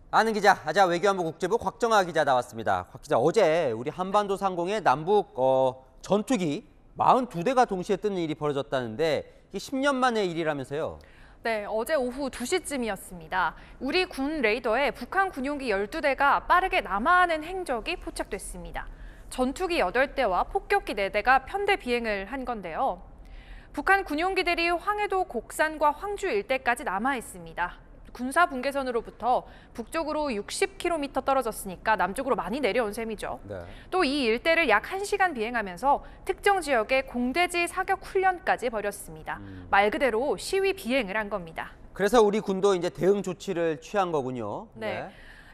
아는 기자, 아자 외교안보 국제부 곽정아 기자 나왔습니다. 곽 기자, 어제 우리 한반도 상공에 남북 전투기 42대가 동시에 뜨는 일이 벌어졌다는데 이게 10년 만의 일이라면서요? 네, 어제 오후 2시쯤이었습니다. 우리 군 레이더에 북한 군용기 12대가 빠르게 남하하는 행적이 포착됐습니다. 전투기 8대와 폭격기 4대가 편대 비행을 한 건데요. 북한 군용기들이 황해도 곡산과 황주 일대까지 남아 있습니다. 군사 분계선으로부터 북쪽으로 60km 떨어졌으니까 남쪽으로 많이 내려온 셈이죠. 네. 또 이 일대를 약 1시간 비행하면서 특정 지역의 공대지 사격 훈련까지 벌였습니다. 말 그대로 시위 비행을 한 겁니다. 그래서 우리 군도 이제 대응 조치를 취한 거군요. 네.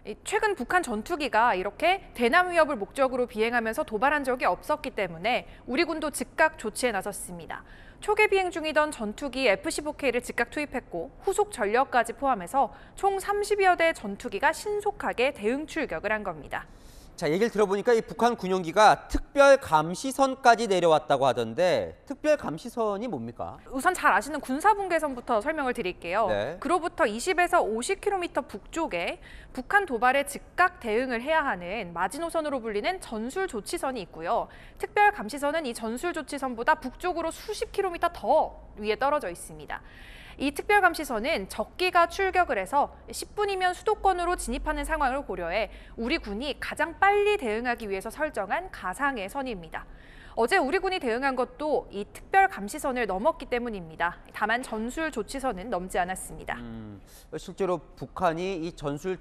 최근 북한 전투기가 이렇게 대남 위협을 목적으로 비행하면서 도발한 적이 없었기 때문에 우리 군도 즉각 조치에 나섰습니다. 초계 비행 중이던 전투기 F-15K를 즉각 투입했고 후속 전력까지 포함해서 총 30여 대 전투기가 신속하게 대응 출격을 한 겁니다. 자, 얘기를 들어보니까 이 북한 군용기가 특별 감시선까지 내려왔다고 하던데 특별 감시선이 뭡니까? 우선 잘 아시는 군사분계선부터 설명을 드릴게요. 네. 그로부터 20에서 50km 북쪽에 북한 도발에 즉각 대응을 해야 하는 마지노선으로 불리는 전술조치선이 있고요. 특별 감시선은 이 전술조치선보다 북쪽으로 수십 킬로미터 더 위에 떨어져 있습니다. 이 특별감시선은 적기가 출격을 해서 10분이면 수도권으로 진입하는 상황을 고려해 우리 군이 가장 빨리 대응하기 위해서 설정한 가상의 선입니다. 어제 우리 군이 대응한 것도 이 특별감시선을 넘었기 때문입니다. 다만 전술조치선은 넘지 않았습니다. 실제로 북한이 이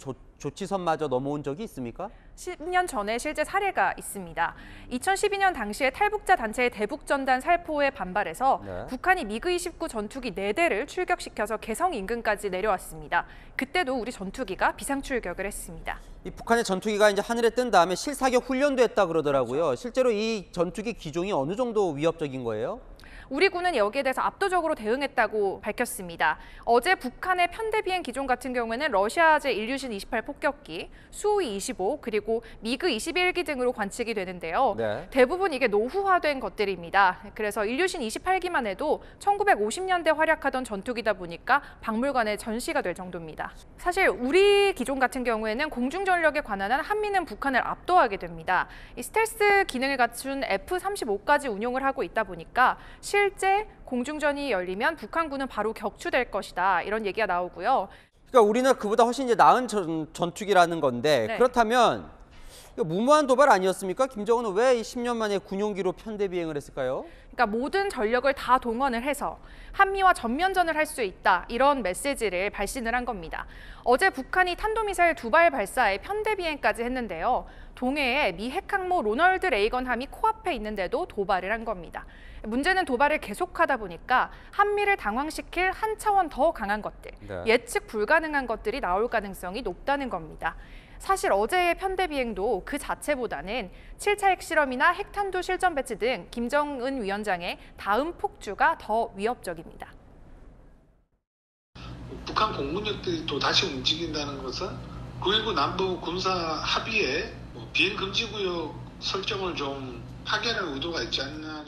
전술조치선마저 넘어온 적이 있습니까? 10년 전에 실제 사례가 있습니다. 2012년 당시에 탈북자 단체의 대북전단 살포에 반발해서 네. 북한이 미그-29 전투기 4대를 출격시켜서 개성 인근까지 내려왔습니다. 그때도 우리 전투기가 비상출격을 했습니다. 이 북한의 전투기가 이제 하늘에 뜬 다음에 실사격 훈련도 했다 그러더라고요. 그렇죠. 실제로 이 전투기 기종이 어느 정도 위협적인 거예요? 우리 군은 여기에 대해서 압도적으로 대응했다고 밝혔습니다. 어제 북한의 편대 비행 기종 같은 경우에는 러시아제 일류신 28 폭격기, 수호이 25, 그리고 미그 21기 등으로 관측이 되는데요. 네. 대부분 이게 노후화된 것들입니다. 그래서 일류신 28기만 해도 1950년대 활약하던 전투기다 보니까 박물관에 전시가 될 정도입니다. 사실 우리 기종 같은 경우에는 공중전력에 관한 한 한미는 북한을 압도하게 됩니다. 이 스텔스 기능을 갖춘 F-35까지 운용을 하고 있다 보니까 실제 공중전이 열리면 북한군은 바로 격추될 것이다. 이런 얘기가 나오고요. 그러니까 우리는 그보다 훨씬 이제 나은 전투기라는 건데 네. 그렇다면 이거 무모한 도발 아니었습니까? 김정은은 왜 10년 만에 군용기로 편대 비행을 했을까요? 그러니까 모든 전력을 다 동원을 해서 한미와 전면전을 할 수 있다. 이런 메시지를 발신을 한 겁니다. 어제 북한이 탄도미사일 2발 발사에 편대 비행까지 했는데요. 동해에 미 핵항모 로널드 레이건 함이 코앞에 있는데도 도발을 한 겁니다. 문제는 도발을 계속하다 보니까 한미를 당황시킬 한 차원 더 강한 것들, 네. 예측 불가능한 것들이 나올 가능성이 높다는 겁니다. 사실 어제의 편대 비행도 그 자체보다는 7차 핵실험이나 핵탄두 실전 배치 등 김정은 위원장의 다음 폭주가 더 위협적입니다. 북한 공군력들이 또 다시 움직인다는 것은 9.19 남북 군사 합의에 비행 금지 구역 설정을 좀 파기하는 의도가 있지 않나.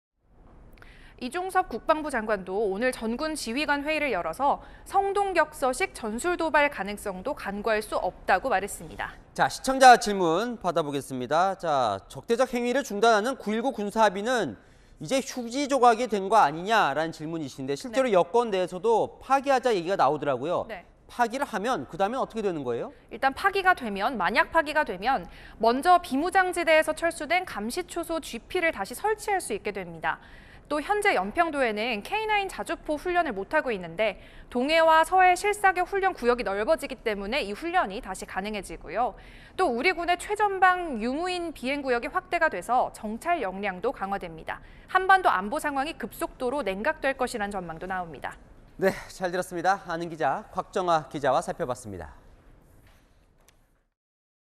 이종섭 국방부 장관도 오늘 전군 지휘관 회의를 열어서 성동격서식 전술 도발 가능성도 간과할 수 없다고 말했습니다. 자, 시청자 질문 받아보겠습니다. 자, 적대적 행위를 중단하는 9.19 군사합의는 이제 휴지 조각이 된 거 아니냐라는 질문이신데 실제로 네. 여권 내에서도 파기하자 얘기가 나오더라고요. 네. 파기를 하면 그다음에 어떻게 되는 거예요? 일단 만약 파기가 되면 먼저 비무장지대에서 철수된 감시초소 GP를 다시 설치할 수 있게 됩니다. 또 현재 연평도에는 K9 자주포 훈련을 못하고 있는데 동해와 서해 실사격 훈련 구역이 넓어지기 때문에 이 훈련이 다시 가능해지고요. 또 우리 군의 최전방 유무인 비행 구역이 확대가 돼서 정찰 역량도 강화됩니다. 한반도 안보 상황이 급속도로 냉각될 것이라는 전망도 나옵니다. 네, 잘 들었습니다. 아는 기자 곽정아 기자와 살펴봤습니다.